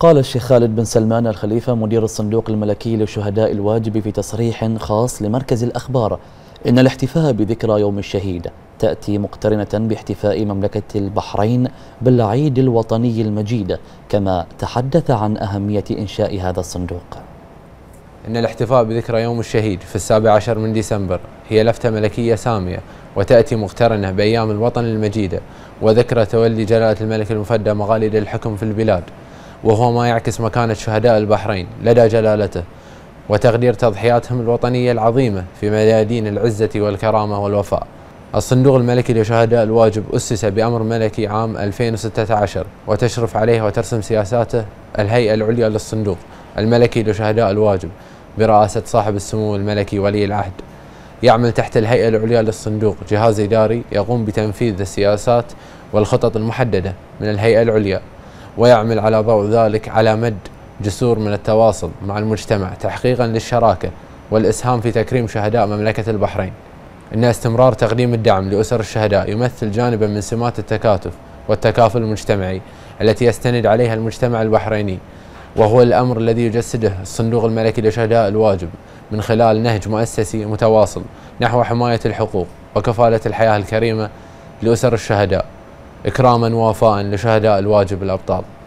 قال الشيخ خالد بن سلمان الخليفة مدير الصندوق الملكي لشهداء الواجب في تصريح خاص لمركز الأخبار إن الاحتفاء بذكرى يوم الشهيد تأتي مقترنة باحتفاء مملكة البحرين بالعيد الوطني المجيد، كما تحدث عن أهمية إنشاء هذا الصندوق. إن الاحتفاء بذكرى يوم الشهيد في 17 من ديسمبر هي لفتة ملكية سامية، وتأتي مقترنة بأيام الوطن المجيدة وذكرى تولي جلالة الملك المفدى مغاليد الحكم في البلاد، وهو ما يعكس مكانة شهداء البحرين لدى جلالته وتقدير تضحياتهم الوطنية العظيمة في ميادين العزة والكرامة والوفاء. الصندوق الملكي لشهداء الواجب أسس بأمر ملكي عام 2016، وتشرف عليه وترسم سياساته الهيئة العليا للصندوق الملكي لشهداء الواجب برئاسة صاحب السمو الملكي ولي العهد. يعمل تحت الهيئة العليا للصندوق جهاز إداري يقوم بتنفيذ السياسات والخطط المحددة من الهيئة العليا، ويعمل على ضوء ذلك على مد جسور من التواصل مع المجتمع تحقيقا للشراكة والإسهام في تكريم شهداء مملكة البحرين. إن استمرار تقديم الدعم لأسر الشهداء يمثل جانبا من سمات التكاتف والتكافل المجتمعي التي يستند عليها المجتمع البحريني، وهو الأمر الذي يجسده الصندوق الملكي لشهداء الواجب من خلال نهج مؤسسي متواصل نحو حماية الحقوق وكفالة الحياة الكريمة لأسر الشهداء، إكراما ووفاء لشهداء الواجب الأبطال.